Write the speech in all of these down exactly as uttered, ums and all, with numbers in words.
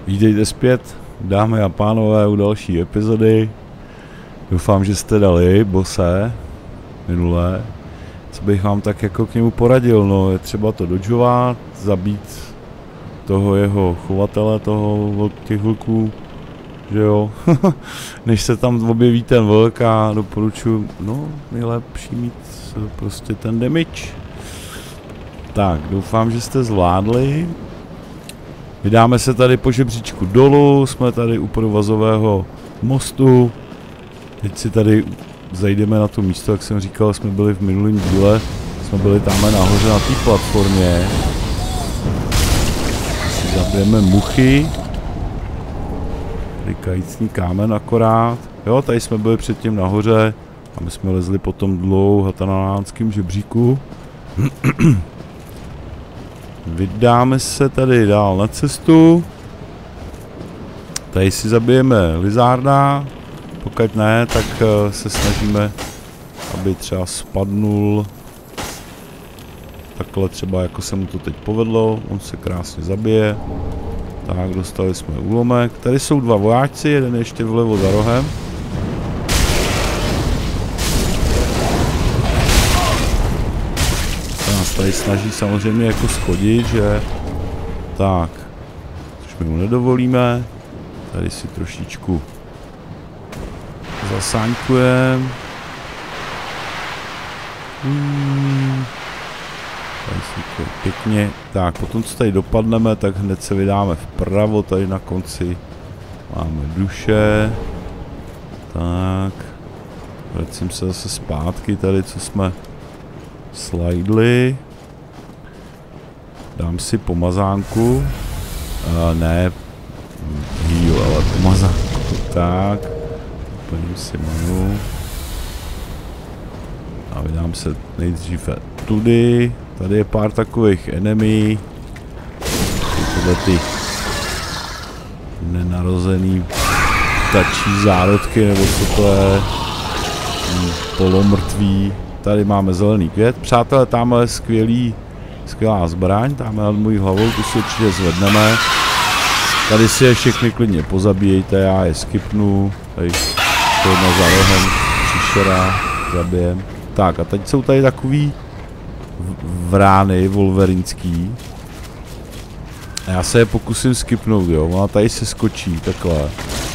Vítejte zpět, dámy a pánové, u další epizody. Doufám, že jste dali bose minulé. Co bych vám tak jako k němu poradil, no je třeba to dodžovat, zabít toho jeho chovatele, toho těch vlků, že jo. Než se tam objeví ten vlk a doporučuji, no nejlepší mít prostě ten damage. Tak, doufám, že jste zvládli. Vydáme se tady po žebříčku dolů, jsme tady u provazového mostu. Teď si tady zajdeme na to místo, jak jsem říkal, jsme byli v minulém díle. Jsme byli tamhle nahoře na té platformě. Si zabijeme muchy. Tady kajícní kámen akorát. Jo, tady jsme byli předtím nahoře a my jsme lezli po tom dlouhatanánském žebříku. Vydáme se tady dál na cestu. Tady si zabijeme lizarda. Pokud ne, tak se snažíme, aby třeba spadnul. Takhle třeba, jako se mu to teď povedlo. On se krásně zabije. Tak, dostali jsme úlomek. Tady jsou dva vojáčci, jeden ještě vlevo za rohem. Tady snaží samozřejmě jako schodit, že tak, což my mu nedovolíme, tady si trošičku zasáňkujeme. Hmm. Tady si pěkně, tak potom co tady dopadneme, tak hned se vydáme vpravo, tady na konci máme duše, tak, vracím se zase zpátky tady, co jsme slidli. Dám si pomazánku. Uh, ne heal, ale pomazánku. Tak. Plním si manu. A vydám se nejdříve tudy. Tady je pár takových enemy. Tyhle ty nenarozený ptačí zárodky, nebo co to je. Hmm, polomrtví. Tady máme zelený květ. Přátelé, tamhle je skvělý, skvělá zbraň, tamhle nad mojí hlavou, tu si určitě zvedneme. Tady si je všechny klidně pozabíjejte, já je skipnu. Tady to jedna za rohem, příšera, zabijem. Tak a teď jsou tady takový vrány wolverinský. A já se je pokusím skipnout, jo, ona tady se skočí, takhle.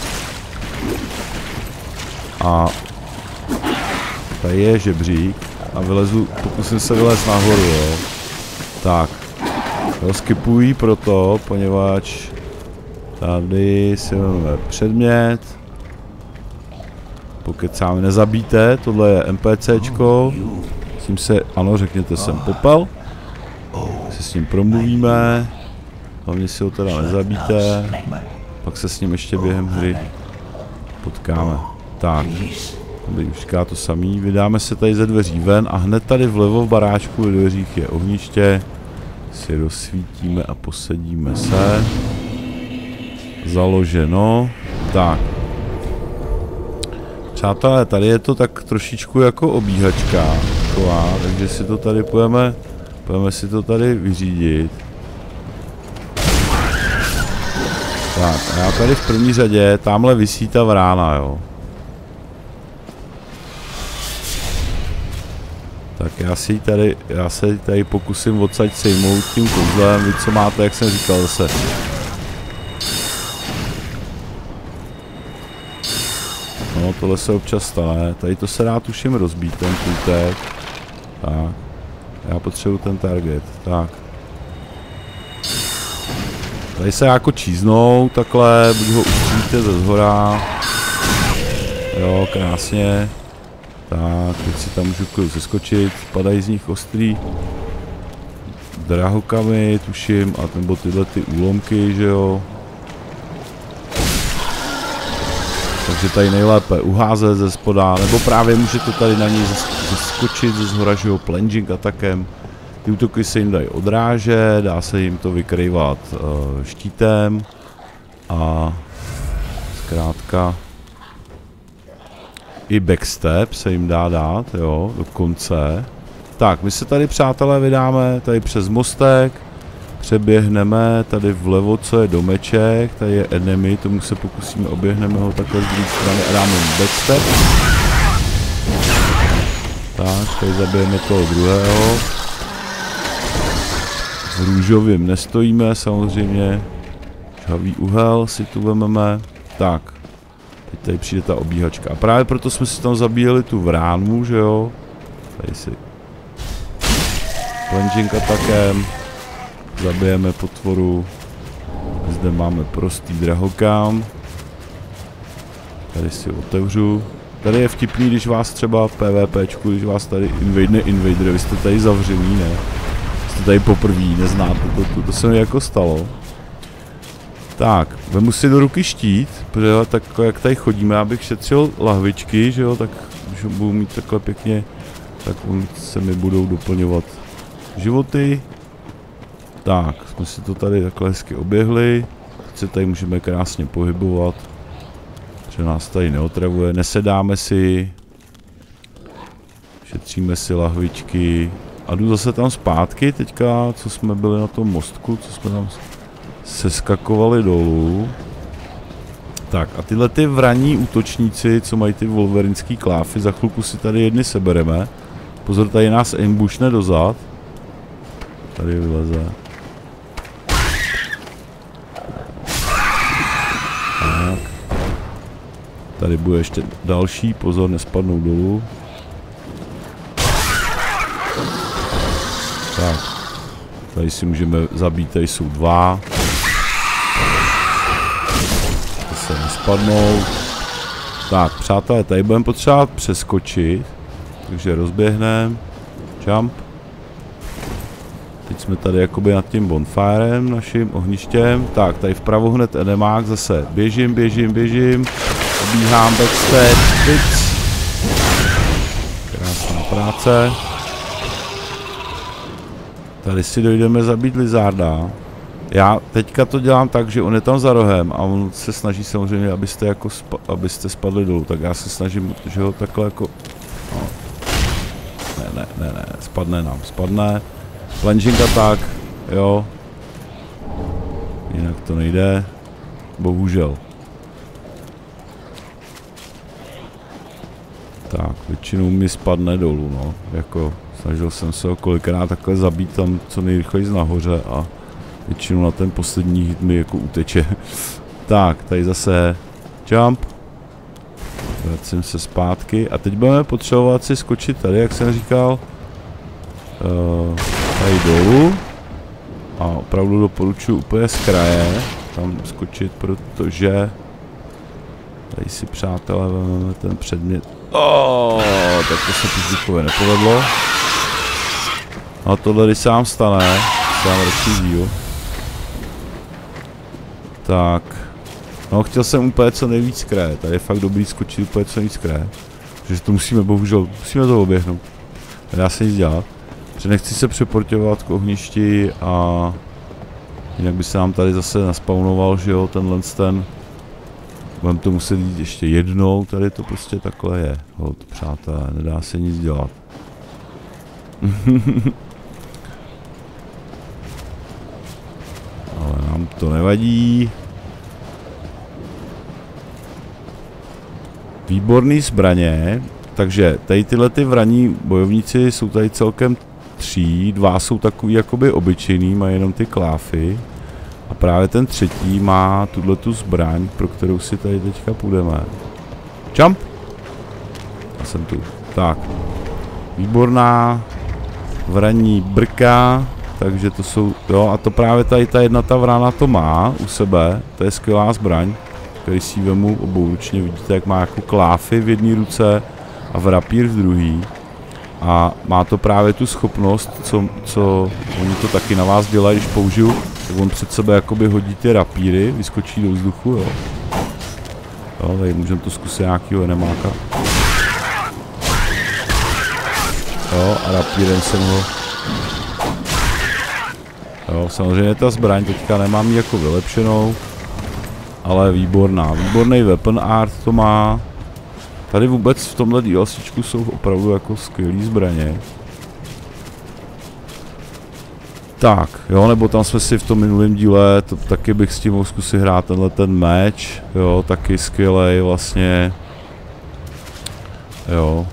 A tady je žebřík a vylezu, pokusím se vylézt nahoru, jo. Tak. Jo, skipují proto, poněvadž tady si máme předmět. Pokud sám nezabíte, tohle je NPCčko. S tím se, ano, řekněte sem popel. Se s ním promluvíme. Hlavně si ho teda nezabíte. Pak se s ním ještě během hry potkáme. Tak. Už říká to samý, vydáme se tady ze dveří ven a hned tady vlevo v baráčku ve dveřích je ohniště. Si rozsvítíme a posedíme se. Založeno. Tak. Přátelé, tady je to tak trošičku jako obíhačka. Taková, takže si to tady půjdeme, půjdeme si to tady vyřídit. Tak, a já tady v první řadě, tamhle visí ta vrána, jo. Tak já si tady, já se tady pokusím odsaď sejmout tím kouzlem, vy co máte, jak jsem říkal zase. No, tohle se občas stane, tady to se dá tuším rozbít, ten pultek. Tak, já potřebuji ten target, tak. Tady se jako číznou, takhle, buď ho ustříte ze zhora. Jo, krásně. Tak, teď si tam můžu zeskočit, padají z nich ostrý drahokamy, tuším, a nebo tyhle ty úlomky, že jo. Takže tady nejlépe uházet ze spoda, nebo právě můžete tady na něj zeskočit ze zhora, že jo, plunging atakem. Ty útoky se jim dají odrážet, dá se jim to vykrývat uh, štítem a zkrátka i backstep se jim dá dát, jo, do konce. Tak, my se tady, přátelé, vydáme tady přes mostek. Přeběhneme tady vlevo, co je domeček, tady je enemy, tomu se pokusíme, oběhneme ho takhle z druhé strany a dáme mu backstep. Tak, tady zabijeme toho druhého. V růžovým nestojíme, samozřejmě. Žhavý uhel si tu vememe. Tak, teď tady přijde ta obíhačka. A právě proto jsme si tam zabíjeli tu vránu, že jo. Tady si plunging atakem. Zabijeme potvoru. Zde máme prostý drahokám. Tady si otevřu. Tady je vtipný, když vás třeba PvPčku, když vás tady invadne invader, vy jste tady zavřený, ne? Jste tady poprví, neznáte, to, to, to se mi jako stalo. Tak, vemu si do ruky štít, protože tak jak tady chodíme, abych šetřil lahvičky, že jo, tak když budu mít takhle pěkně, tak se mi budou doplňovat životy. Tak, jsme si to tady takhle hezky oběhli, teď se tady můžeme krásně pohybovat, že nás tady neotravuje, nesedáme si, šetříme si lahvičky a jdu zase tam zpátky teďka, co jsme byli na tom mostku, co jsme tam seskakovali dolů. Tak a tyhle ty vraní útočníci, co mají ty wolverinský kláfy, za chvilku si tady jedny sebereme. Pozor, tady nás ambushne dozad. Tady vyleze. Tak. Tady bude ještě další, pozor, nespadnou dolů. Tak. Tady si můžeme zabít, tady jsou dva. To se nespadnou. Tak, přátelé, tady budeme potřebovat přeskočit. Takže rozběhneme. Jump. Teď jsme tady jakoby nad tím bonfirem, naším ohništěm. Tak, tady vpravo hned enemák, zase běžím, běžím, běžím. Obíhám backstep, fix. Krásná práce. Tady si dojdeme zabít lizarda. Já teďka to dělám tak, že on je tam za rohem a on se snaží samozřejmě, abyste jako spa, abyste spadli dolů. Tak já se snažím, že ho takhle jako... No. Ne, ne, ne, ne, spadne nám, spadne. Plunging attack, jo. Jinak to nejde. Bohužel. Tak, většinou mi spadne dolů, no. Jako, snažil jsem se ho kolikrát takhle zabít tam co nejrychleji nahoře a většinou na ten poslední hit mi jako uteče. Tak, tady zase jump. Vracím se zpátky a teď budeme potřebovat si skočit tady, jak jsem říkal. Uh, tady dolů. A opravdu doporučuji úplně z kraje tam skočit, protože tady si, přátelé, vezmeme ten předmět. Oh, tak to se pízduchově nepovedlo. A tohle, když se vám stane, se vám radši díl. Tak. No, chtěl jsem úplně co nejvíc z kraje. Tady je fakt dobrý skočit úplně co nejvíc z kraje. Takže to musíme, bohužel, musíme to oběhnout. Nedá se nic dělat. Protože nechci se přeporťovat k ohništi a jinak by se nám tady zase naspawnoval, že jo, tenhle ten. Budeme to muset jít ještě jednou, tady to prostě takhle je. Hod, přátelé, nedá se nic dělat. Ale nám to nevadí. Výborný zbraně, takže tady tyhle ty vraní bojovníci jsou tady celkem tří, dva jsou takový jakoby obyčejný, mají jenom ty kláfy. A právě ten třetí má tuhletu zbraň, pro kterou si tady teďka půjdeme. Jump! Já jsem tu. Tak. Výborná vraní brka, takže to jsou, jo, a to právě tady ta jedna ta vrana to má u sebe, to je skvělá zbraň, který si ji vemu obouručně, vidíte, jak má jako kláfy v jedné ruce a v rapír v druhý. A má to právě tu schopnost, co, co oni to taky na vás dělají, když použiju, tak on před sebe jakoby hodí ty rapíry, vyskočí do vzduchu, jo. Jo, tady můžeme to zkusit nějakýho enemáka. Jo, a rapírem jsem ho... Jo, samozřejmě ta zbraň teďka nemám ji jako vylepšenou, ale výborná, výborný weapon art to má. Tady vůbec v tomhle DLCčku jsou opravdu jako skvělý zbraně. Tak, jo, nebo tam jsme si v tom minulém díle, to, taky bych s tím mohl zkusit hrát tenhle ten meč, jo, taky skvělej vlastně. Jo.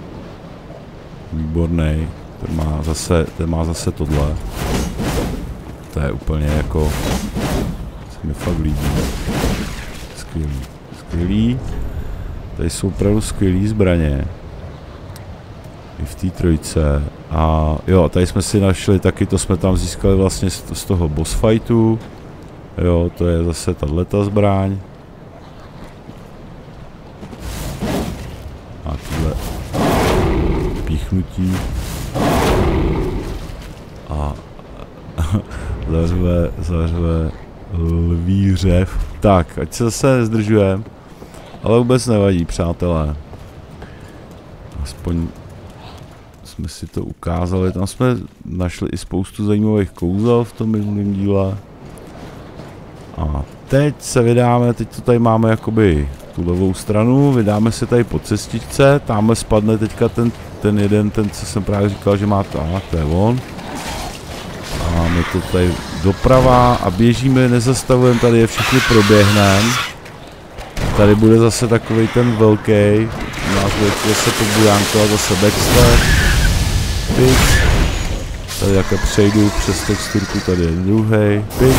Výborný. Ten má zase, ten má zase tohle. To je úplně jako, se mi fakt líbí. Skvělý, skvělý. Tady jsou opravdu skvělý zbraně. I v té trojce. A jo, tady jsme si našli taky, to jsme tam získali vlastně z, z toho boss fightu. Jo, to je zase tato zbraň. A tohle píchnutí. A zařve, zařve lví řev. Tak, ať se zase nezdržujeme. Ale vůbec nevadí, přátelé. Aspoň jsme si to ukázali. Tam jsme našli i spoustu zajímavých kouzel v tom minulém díle. A teď se vydáme, teď to tady máme jakoby tu levou stranu, vydáme se tady po cestičce, tamhle spadne teďka ten, ten jeden, ten co jsem právě říkal, že má to, to je on. A my to tady doprava a běžíme, nezastavujeme, tady je všechny proběhneme. Tady bude zase takovej ten velký, nás bude zase podbujánko a zase backstep. Pix. Tady jaké přejdu přes texturku, tady je druhý. Pix.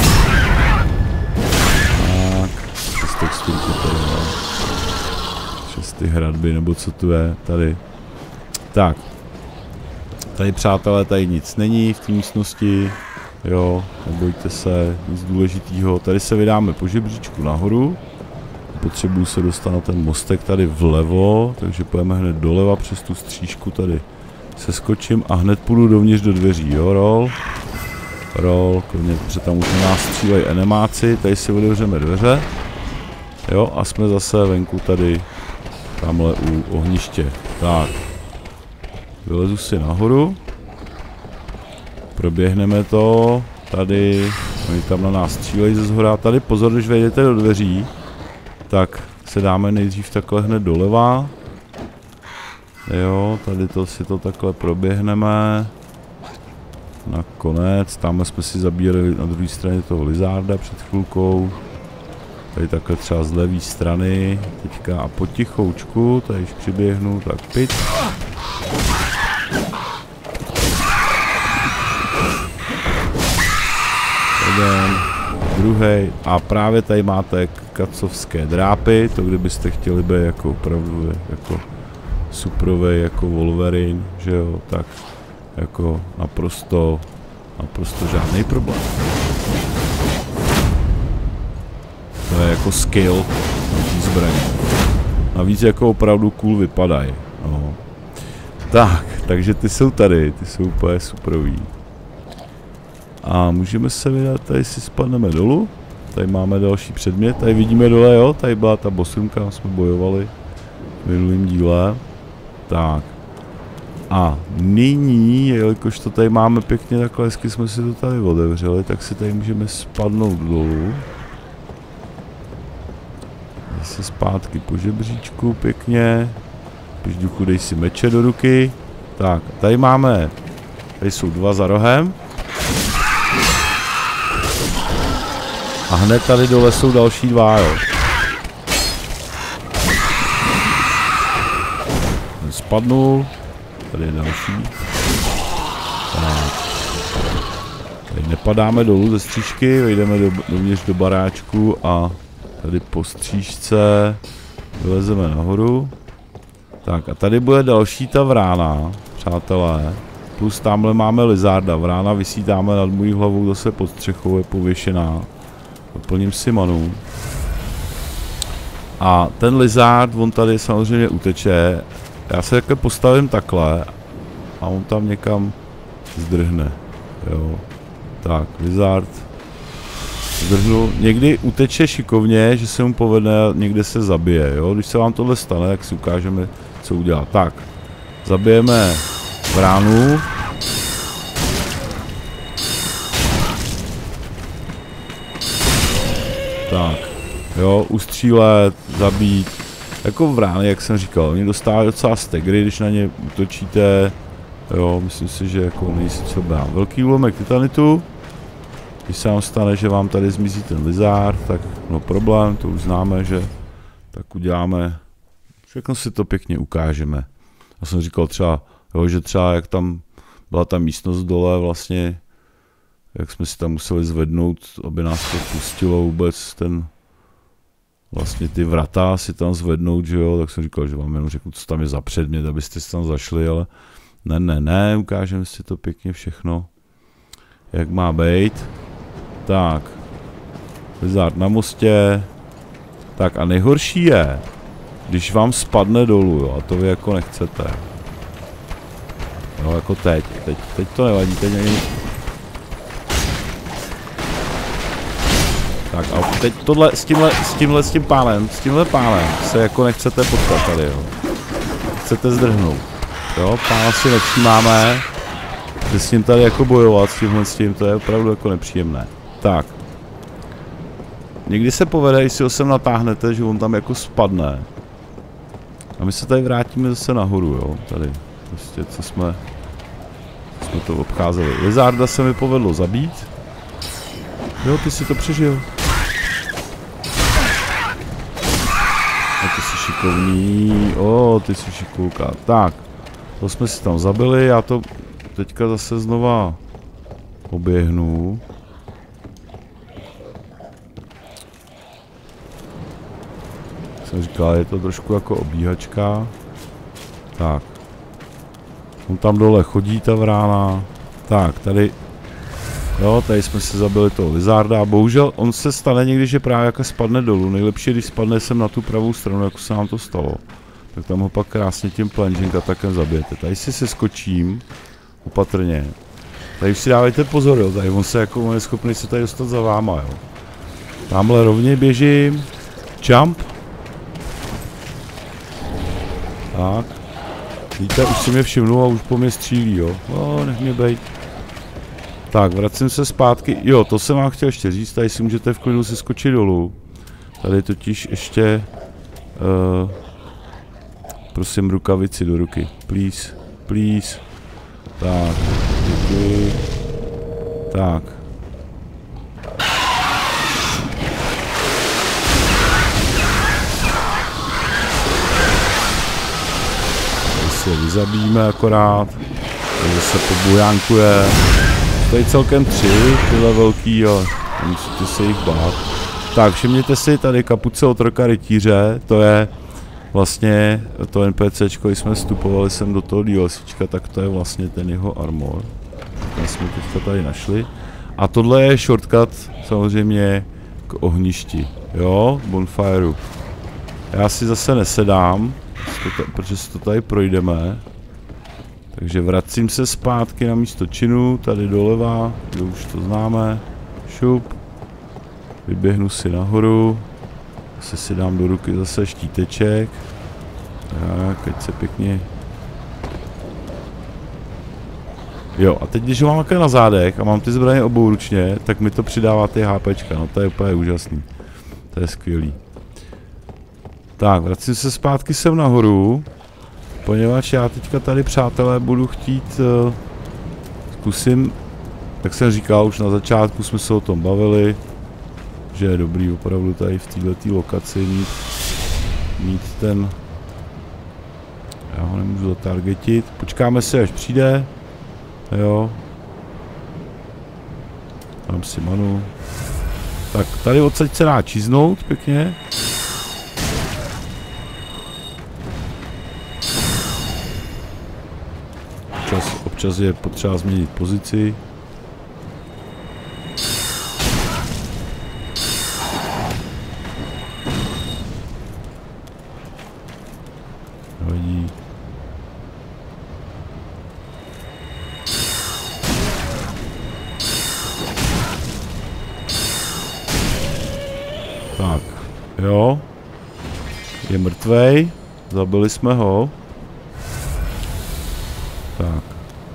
Tak, přes texturku tady je. Přes ty hradby, nebo co tu je, tady. Tak. Tady přátelé, tady nic není v té místnosti. Jo, nebojte se, nic důležitého. Tady se vydáme po žebříčku nahoru. Potřebuju se dostat na ten mostek tady vlevo, takže půjdeme hned doleva přes tu střížku tady. Seskočím a hned půjdu dovnitř do dveří, jo, roll. Roll, kromě, protože tam už na nás střílejí enemáci, tady si otevřeme dveře. Jo, a jsme zase venku tady, tamhle u ohniště. Tak. Vylezu si nahoru. Proběhneme to, tady, oni tam na nás střílejí ze zhora. Tady pozor, když vejdete do dveří, tak se dáme nejdřív takhle hned doleva. Jo, tady to si to takhle proběhneme. Nakonec, tam jsme si zabírali na druhé straně toho lizarda před chvilkou. Tady takhle třeba z levé strany. Teďka a potichoučku, tady když přiběhnu, tak pit. Jeden, druhý. A právě tady máte kacovské drápy, to kdybyste chtěli být jako opravdu jako suprovej, jako Wolverine, že jo, tak jako naprosto, naprosto žádný problém. To je jako skill na té zbraně. Navíc jako opravdu cool vypadají. No. Tak, takže ty jsou tady, ty jsou úplně superový. A můžeme se vydat, tady si spadneme dolů. Tady máme další předmět, tady vidíme dole, jo, tady byla ta bossrumka, jsme bojovali v minulém díle. Tak. A nyní, jelikož to tady máme pěkně takhle, hezky jsme si to tady otevřeli, tak si tady můžeme spadnout dolů. Zase zpátky po žebříčku pěkně. Pižduchu, dej si meče do ruky. Tak, tady máme, tady jsou dva za rohem. A hned tady dole jsou další dva, jo. Ten spadnul. Tady je další. Tak. Tady nepadáme dolů ze střížky, vejdeme do, dovnitř do baráčku a tady po střížce vylezeme nahoru. Tak a tady bude další ta vrána, přátelé. Plus tamhle máme lizarda. Vrána visí tamhle nad mojí hlavou zase pod střechou, je pověšená. Doplním si manu. A ten lizard, on tady samozřejmě uteče. Já se takhle postavím takhle a on tam někam zdrhne. Jo. Tak, lizard zdrhnul. Někdy uteče šikovně, že se mu povede a někde se zabije. Jo. Když se vám tohle stane, tak si ukážeme, co udělat. Tak, zabijeme vránu. Tak, jo, ustřílet, zabít. Jako vrány, jak jsem říkal, oni dostávají docela stegry, když na ně útočíte. Jo, myslím si, že jako nejsi co brát. Velký úlomek titanitu. Když se vám stane, že vám tady zmizí ten lizard, tak no problém, to už známe, že tak uděláme, všechno si to pěkně ukážeme. Já jsem říkal třeba, jo, že třeba jak tam byla ta místnost dole vlastně, jak jsme si tam museli zvednout, aby nás to pustilo vůbec ten, vlastně ty vrata si tam zvednout, že jo, tak jsem říkal, že vám jenom řeknu, co tam je za předmět, abyste si tam zašli, ale ne, ne, ne, ukážeme si to pěkně všechno, jak má být. Tak, lizard na mostě, tak a nejhorší je, když vám spadne dolů, jo, a to vy jako nechcete. Jo, jako teď, teď, teď to nevadí, teď není. Tak a teď tohle, s tímhle, s tímhle, s tím pánem, s tímhle pánem se jako nechcete potkat tady, jo. Chcete zdrhnout, jo, pána si nevšímáme, že s ním tady jako bojovat, s tímhle s tím, to je opravdu jako nepříjemné. Tak. Někdy se povede, když si ho sem natáhnete, že on tam jako spadne. A my se tady vrátíme zase nahoru, jo, tady. Prostě, co jsme, co jsme to obcházeli. Lizarda se mi povedlo zabít. Jo, ty si to přežil. A ty jsi šikovný. O, ty jsi šikulka. Tak, to jsme si tam zabili, já to teďka zase znova oběhnu. Jsem říkal, je to trošku jako obíhačka. Tak. On tam dole chodí ta vrána. Tak, tady. Jo, tady jsme si zabili toho lizarda. Bohužel on se stane někdy, že právě jako spadne dolů. Nejlepší, když spadne sem na tu pravou stranu, jako se nám to stalo. Tak tam ho pak krásně tím plunging atakem zabijete. Tady si se skočím. Opatrně. Tady už si dávajte pozor, jo. Tady on se jako on je schopný se tady dostat za váma, jo. Tamhle rovně běžím. Jump. Tak. Víte, už si mě všimnul a už po mě střílí, jo. No, nech mě bejt. Tak, vracím se zpátky. Jo, to jsem vám chtěl ještě říct, tady si můžete v klidu si skočit dolů. Tady totiž ještě... Uh, prosím, rukavici do ruky. Please, please. Tak, děkuji. Tak. Se vyzabíme akorát, takže se pobujánkuje. Tady celkem tři, tyhle velký, jo, musíte se jich bát. Tak, všimněte si tady kapuce otroka rytíře, to je vlastně to NPCčko, když jsme vstupovali sem do toho DLCčka, tak to je vlastně ten jeho armor. Ten jsme teďka tady našli. A tohle je shortcut samozřejmě k ohništi, jo, bonfireu. Já si zase nesedám, protože si to tady projdeme. Takže vracím se zpátky na místo činu, tady doleva, kde už to známe. Šup. Vyběhnu si nahoru. Zase si dám do ruky zase štíteček. Tak, ať se pěkně... Jo, a teď když ho mám také na zádech a mám ty zbraně obouručně, tak mi to přidává ty HPčka, no to je úplně úžasný. To je skvělý. Tak, vracím se zpátky sem nahoru, poněvadž já teďka tady, přátelé, budu chtít, uh, zkusím, jak jsem říkal, už na začátku jsme se o tom bavili, že je dobrý opravdu tady v této lokaci mít, mít ten, já ho nemůžu zatargetit, počkáme si, až přijde, jo, dám si manu, tak tady odsaď se dá číznout pěkně. Občas, občas je potřeba změnit pozici. Nevadí. Tak, jo. Je mrtvej. Zabili jsme ho. Tak.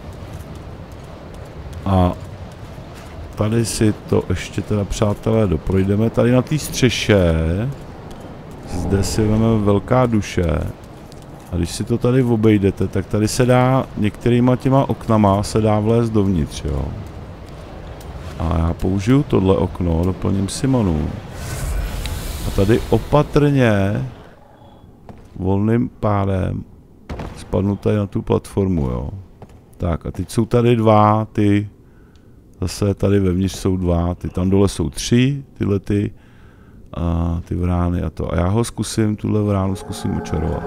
A tady si to ještě teda, přátelé, doprojdeme. Tady na té střeše. Zde si vezmeme velká duše. A když si to tady obejdete, tak tady se dá, některýma těma oknama se dá vlézt dovnitř, jo. A já použiju tohle okno, doplním si manu. A tady opatrně, volným pádem, spadnu tady na tu platformu, jo. Tak a teď jsou tady dva, ty, zase tady vevnitř jsou dva, ty tam dole jsou tři, tyhle ty, a ty vrány a to. A já ho zkusím, tuhle vránu zkusím očarovat.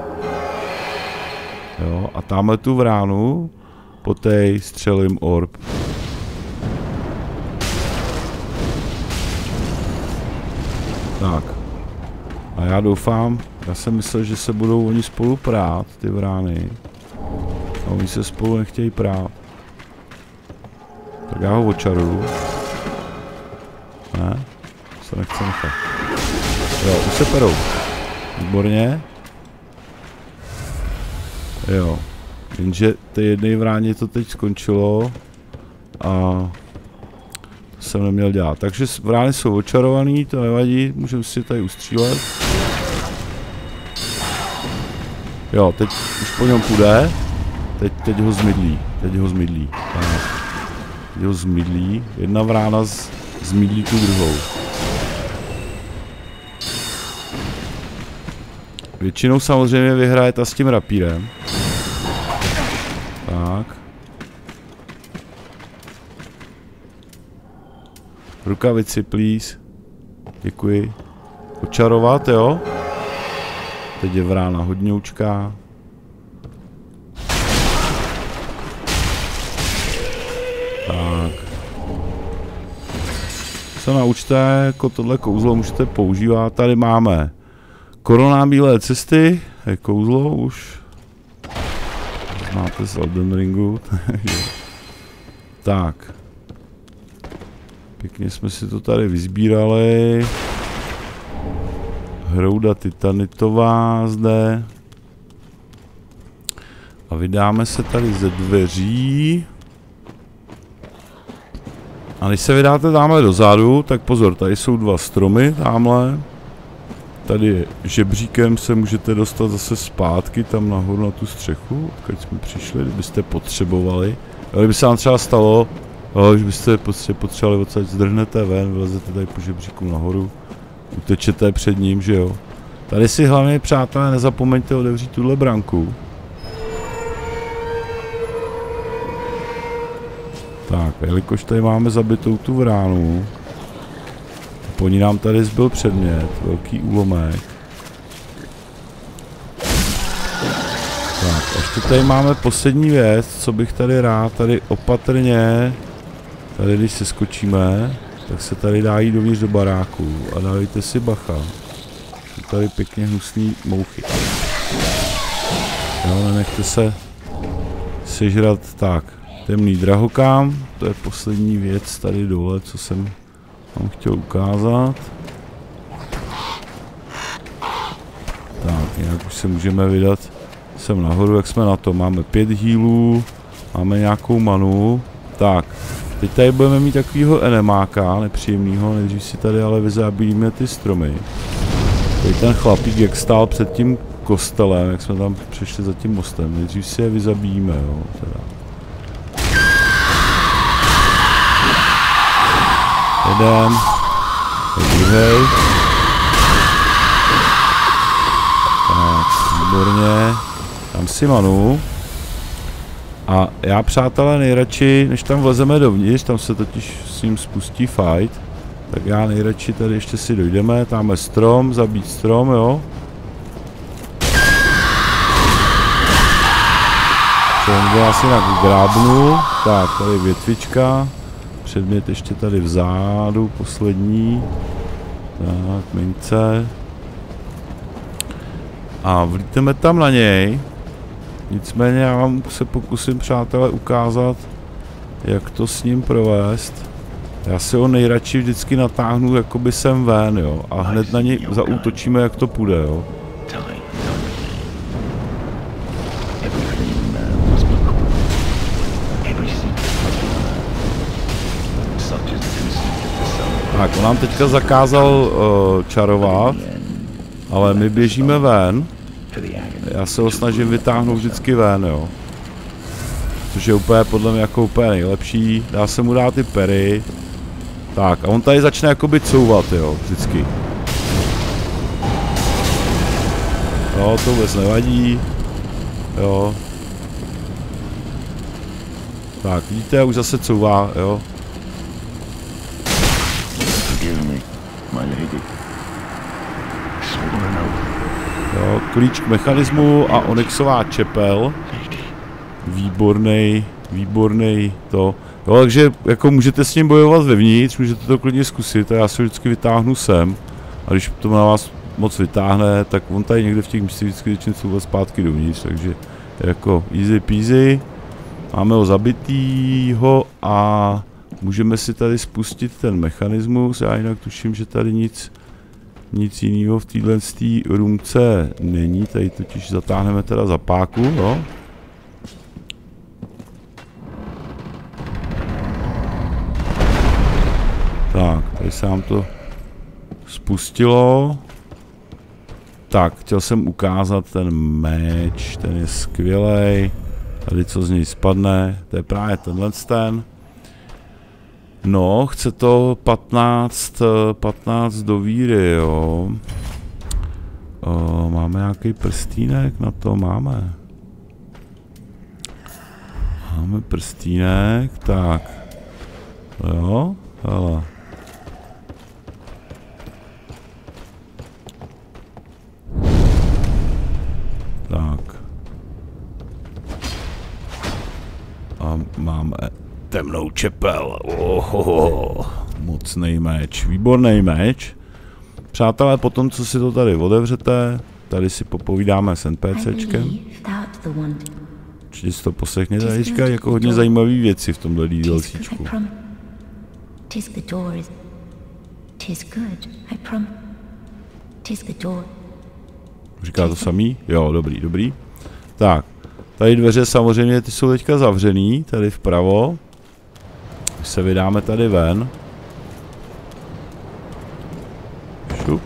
Jo, a tamhle tu vránu, po té střelím orb. Tak. A já doufám, já jsem myslel, že se budou oni spolu prát, ty vrány. A oni se spolu nechtějí prát. Tak já ho očaruju. Ne? Se nechce nechat. Jo, už se perou. Výborně. Jo. Jenže té jedné vráně to teď skončilo. A to jsem neměl dělat. Takže vrány jsou očarovaný, to nevadí, můžeme si tady ustřílet. Jo, teď už po něm půjde. Teď, teď ho zmydlí, teď ho zmydlí. Tak. Teď ho zmydlí. Jedna vrána z, zmydlí tu druhou. Většinou samozřejmě vyhraje ta s tím rapírem. Tak. Rukavici, please. Děkuji. Očarovat, jo? Teď je vrána hodňoučká. Tak. Se naučte, jako tohle kouzlo můžete používat. Tady máme Korona bílé cesty, je kouzlo už. Znáte z Elden Ringu. Tak. Pěkně jsme si to tady vyzbírali. Hrouda titanitová zde. A vydáme se tady ze dveří. A když se vydáte tamhle dozadu, tak pozor, tady jsou dva stromy tamhle. Tady žebříkem se můžete dostat zase zpátky tam nahoru na tu střechu, když jsme přišli, kdybyste potřebovali. A kdyby se vám třeba stalo, že byste potřebovali odsaď, zdrhnete ven, vylezete tady po žebříku nahoru, utečete před ním, že jo. Tady si hlavně, přátelé, nezapomeňte otevřít tuhle branku. Tak, jelikož tady máme zabitou tu vránu, po ní nám tady zbyl předmět, velký úlomek. Tak, a ještě tady máme poslední věc, co bych tady rád, tady opatrně, tady když se skočíme, tak se tady dá jít dovnitř do baráku a dávejte si bacha. Jsou tady pěkně hnusný mouchy. Jo, nenechte se sežrat. Tak, temný drahokám, to je poslední věc tady dole, co jsem vám chtěl ukázat. Tak, jinak už se můžeme vydat sem nahoru, jak jsme na to. Máme pět healů, máme nějakou manu. Tak, teď tady budeme mít takovýho enemáka, nepříjemnýho, nejdřív si tady ale vyzábíme ty stromy. Tady ten chlapík, jak stál před tím kostelem, jak jsme tam přešli za tím mostem, nejdřív si je vyzabijíme, jo, teda. Jeden, druhý. Tak, výborně. Dám si manu. A já, přátelé, nejradši, než tam vlezeme dovnitř, tam se totiž s ním spustí fight, tak já nejradši tady ještě si dojdeme, tam je strom, zabít strom, jo. Jsem byl asi na grábnu, tak tady větvička, předmět ještě tady vzadu, poslední, tak, mince. A vlíteme tam na něj. Nicméně já vám se pokusím, přátelé, ukázat, jak to s ním provést. Já si ho nejradši vždycky natáhnu jakoby sem ven, jo. A hned na něj zaútočíme, jak to půjde, jo. Tak, on nám teďka zakázal uh, čarovat, ale my běžíme ven. já se ho snažím vytáhnout vždycky ven, jo. Což je úplně podle mě jako úplně nejlepší. Dá se mu dát ty pery. Tak a on tady začne jakoby couvat, jo, vždycky. Jo, to vůbec nevadí. Jo. Tak, vidíte, už zase couvá, jo. Jo, klíč k mechanismu a onyxová čepel. Výborný, výborný to. Jo, takže jako můžete s ním bojovat vevnitř, můžete to klidně zkusit a já se vždycky vytáhnu sem. A když to na vás moc vytáhne, tak on tady někde v těch místech vždycky začne couvat zpátky dovnitř, takže jako easy peasy. Máme ho zabitýho a můžeme si tady spustit ten mechanismus. Já jinak tuším, že tady nic, nic jiného v téhle roomce není. Tady totiž zatáhneme teda za páku, jo. Tak, tady se nám to spustilo. Tak, chtěl jsem ukázat ten meč, ten je skvělej. Tady co z něj spadne, to je právě tenhle ten. No, chce to patnáct, patnáct do víry, jo. O, máme nějaký prstínek, na to máme. Máme prstínek, tak. Jo, hele. Tak. A máme temnou čepel. Ohoho, mocný meč, výborný meč. Přátelé, potom co si to tady otevřete, tady si popovídáme s NPCčkem. Určitě si to poslechněte, tady říkají jako hodně zajímavé věci v tomhle DLCčku. Říká to samý? Jo, dobrý, dobrý. Tak, tady dveře samozřejmě ty jsou teďka zavřený, tady vpravo. Když se vydáme tady ven. Šup.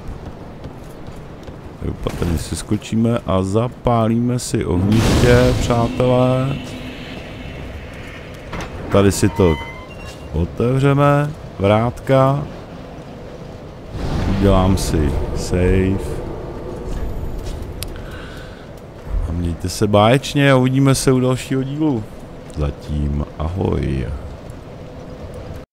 Opatrně si skočíme a zapálíme si ohniště, přátelé. Tady si to otevřeme, vrátka. Udělám si save. A mějte se báječně a uvidíme se u dalšího dílu. Zatím ahoj.